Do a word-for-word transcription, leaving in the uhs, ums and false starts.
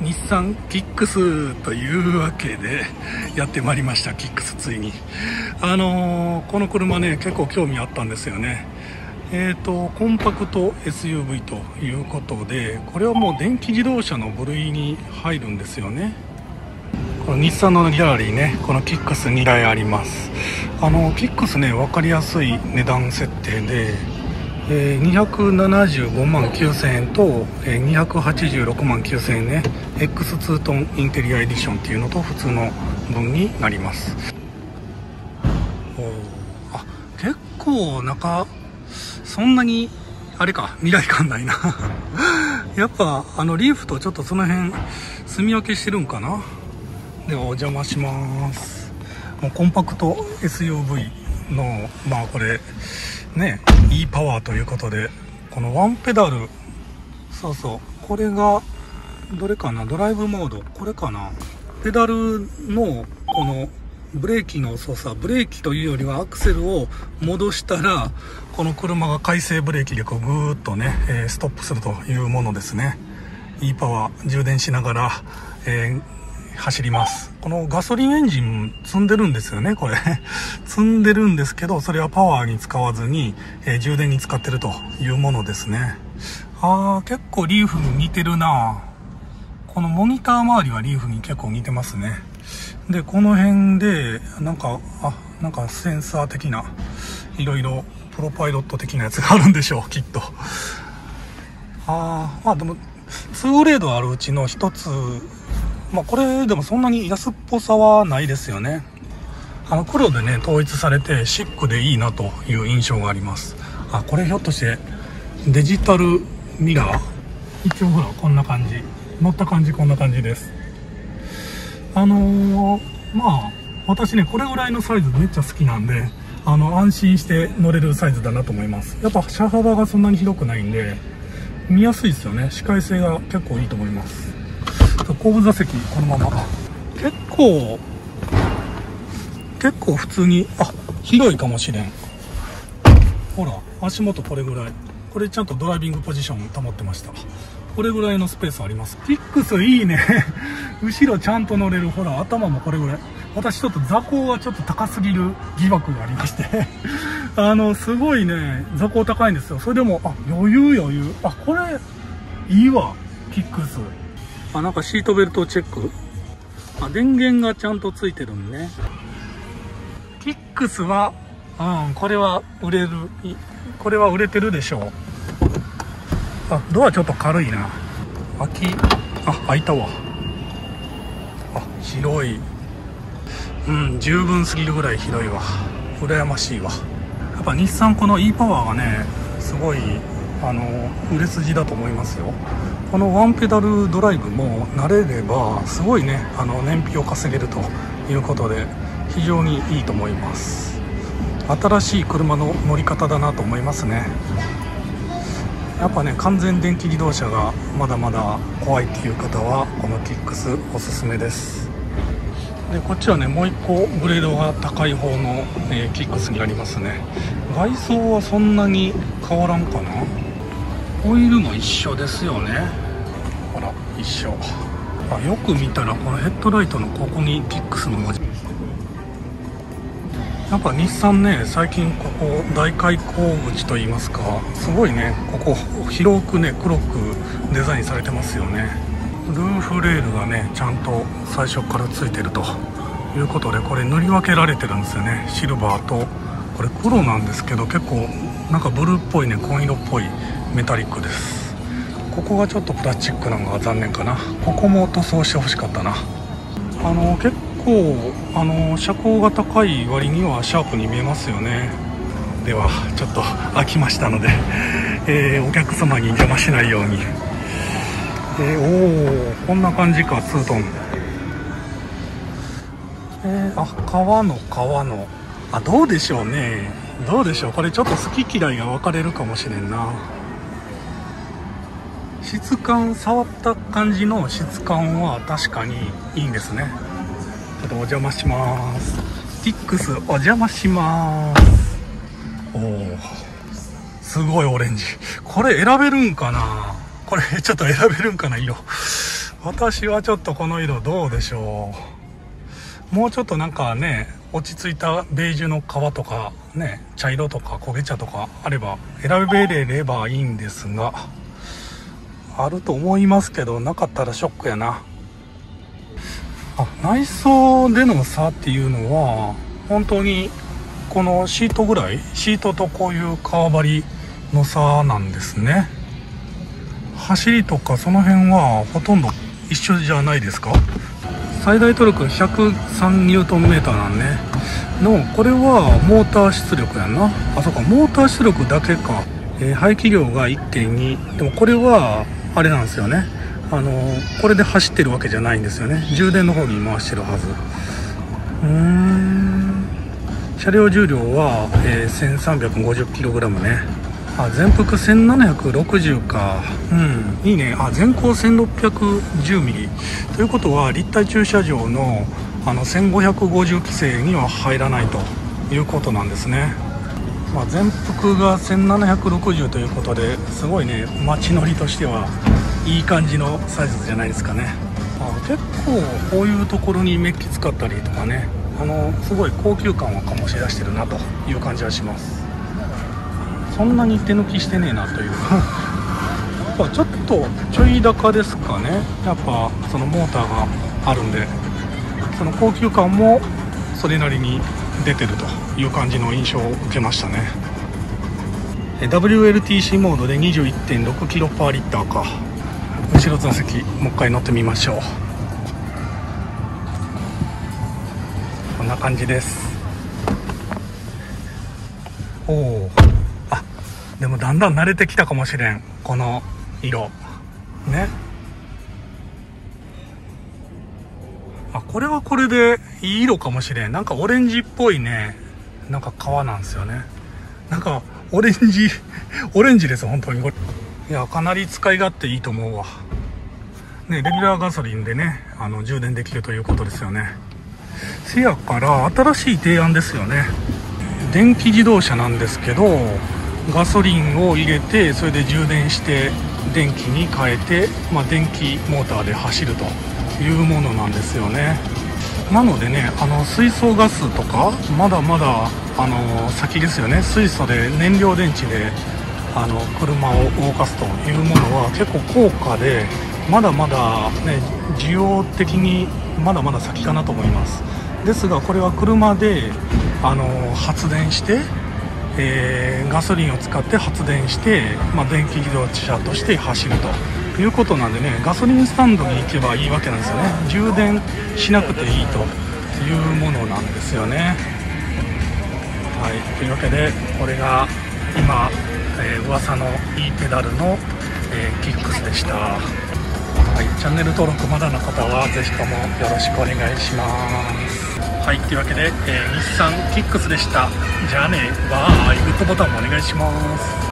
日産キックスというわけでやってまいりました。キックスついにあのー、この車ね結構興味あったんですよね。えーとコンパクト エスユーブイ ということで、これはもう電気自動車の部類に入るんですよね。この日産のギャラリーね、このキックスにだいあります。あのキックスね、分かりやすい値段設定で、えー、にひゃくななじゅうごまんきゅうせんえんと、えー、にひゃくはちじゅうろくまんきゅうせんえんね、 エックスツー トンインテリアエディションっていうのと普通の分になります。おあ結構中そんなにあれか、未来感ないなやっぱあのリーフとちょっとその辺住み分けしてるんかな。ではお邪魔します。もうコンパクト エスユーブイ のまあこれね E パワーということで、このワンペダル、そうそうこれがどれかな、ドライブモードこれかな。ペダルのこのブレーキの操作、ブレーキというよりはアクセルを戻したらこの車が回生ブレーキでこうぐーっとね、えー、ストップするというものですね。 E パワー充電しながら、えー、走ります。このガソリンエンジン積んでるんですよね、これ積んでるんですけど、それはパワーに使わずに、えー、充電に使ってるというものですね。あー結構リーフに似てるな。このモニター周りはリーフに結構似てますね。でこの辺でなんかあなんかセンサー的ないろいろプロパイロット的なやつがあるんでしょうきっと。あーまあでもにグレードあるうちのひとつ、まあこれでもそんなに安っぽさはないですよね。あの黒でね統一されてシックでいいなという印象があります。あこれひょっとしてデジタルミラー、一応ほらこんな感じ、乗った感じこんな感じです。あのー、まあ私ねこれぐらいのサイズめっちゃ好きなんで、あの安心して乗れるサイズだなと思います。やっぱ車幅がそんなに広くないんで見やすいですよね。視界性が結構いいと思います。後部座席このまま結構結構普通にあ広いかもしれん。ほら足元これぐらい、これちゃんとドライビングポジション保ってました。これぐらいのスペースあります。キックスいいね後ろちゃんと乗れる。ほら頭もこれぐらい。私ちょっと座高がちょっと高すぎる疑惑がありましてあのすごいね座高高いんですよ。それでもあ余裕余裕、あこれいいわキックス。あなんかシートベルトチェック、あ電源がちゃんとついてるんね。キックスはうんこれは売れる、これは売れてるでしょう。あドアちょっと軽いな。開きあ開いたわ。あ広い、うん十分すぎるぐらい広いわ。羨ましいわ。やっぱ日産この E パワーがねすごいあの売れ筋だと思いますよ。このワンペダルドライブも慣れればすごいねあの燃費を稼げるということで非常にいいと思います。新しい車の乗り方だなと思いますね。やっぱね完全電気自動車がまだまだ怖いっていう方はこのキックスおすすめです。でこっちはねもう一個グレードが高い方の、えー、キックスになりますね。外装はそんなに変わらんかな。オイルも一緒ですよね。ほら一緒。あよく見たらこのヘッドライトのここにキックスの文字、やっぱ日産ね最近ここ大開口口といいますかすごいねここ広くね黒くデザインされてますよね。ルーフレールがねちゃんと最初からついてるということで、これ塗り分けられてるんですよね。シルバーとこれ黒なんですけど結構なんかブルーっぽいね紺色っぽいメタリックです。ここがちょっとプラスチックなのが残念かな。ここも塗装してほしかったな。あの結構あの車高が高い割にはシャープに見えますよね。ではちょっと飽きましたので、えー、お客様に邪魔しないように、えー、おおこんな感じかツートン、えー、あ川の川のあどうでしょうね、どうでしょう。これちょっと好き嫌いが分かれるかもしれんな。質感、触った感じの質感は確かにいいんですね。ちょっとお邪魔します。キックスお邪魔します。おおすごいオレンジ。これ選べるんかな、これちょっと選べるんかな色。 私はちょっとこの色どうでしょう。もうちょっとなんかね、落ち着いたベージュの革とかね、茶色とか焦げ茶とかあれば選べればいいんですが、あると思いますけど、なかったらショックやな。あ、内装での差っていうのは本当にこのシートぐらい、シートとこういう革張りの差なんですね。走りとかその辺はほとんど一緒じゃないですか。最大トルクひゃくさんニュートンメーターなんねの、これはモーター出力やんな。あ、そうか、モーター出力だけか。えー、排気量が いってんに。 でもこれはあれなんですよね、あのー、これで走ってるわけじゃないんですよね。充電の方に回してるはず。うーん、車両重量は、えー、せんさんびゃくごじゅっキログラム ね。あ、全幅せんななひゃくろくじゅうか。うん、いいね。あ、全高せんろっぴゃくじゅうミリということは立体駐車場のあのせんごひゃくごじゅう規制には入らないということなんですね。まあ、全幅がせんななひゃくろくじゅうということで、すごいね、街乗りとしてはいい感じのサイズじゃないですかね。あ、結構こういうところにメッキ使ったりとかね、あのすごい高級感を醸し出してるなという感じはします。そんなに手抜きしてねえなというやっぱちょっとちょい高ですかね。やっぱそのモーターがあるんで、その高級感もそれなりに出てるという感じの印象を受けましたね。 ダブリューエルティーシー モードで にじゅういってんろくキロパーリッターか。後ろ座席もう一回乗ってみましょう。こんな感じです。おお、あ、でもだんだん慣れてきたかもしれん、この色ね。あ、これはこれでいい色かもしれん。なんかオレンジっぽいね、なんか革なんですよね。なんかオレンジオレンジです本当にこれ。いや、かなり使い勝手いいと思うわね。レギュラーガソリンでね、あの充電できるということですよね。せやから新しい提案ですよね。電気自動車なんですけど、ガソリンを入れてそれで充電して電気に変えて、まあ、電気モーターで走るというものなんですよね。なのでね、あの水素ガスとかまだまだあの先ですよね。水素で燃料電池であの車を動かすというものは結構高価で、まだまだね、需要的にまだまだ先かなと思います。ですがこれは車であの発電して、えー、ガソリンを使って発電して、まあ、電気自動車として走るということなんでね、ガソリンスタンドに行けばいいわけなんですよね。充電しなくていいというものなんですよね。はい、というわけでこれが今、えー、噂の e ペダルの、えー、キックスでした。はい、チャンネル登録まだの方はぜひともよろしくお願いします。はい、というわけで、えー、日産キックスでした。じゃあね、バイ、グッドボタンもお願いします。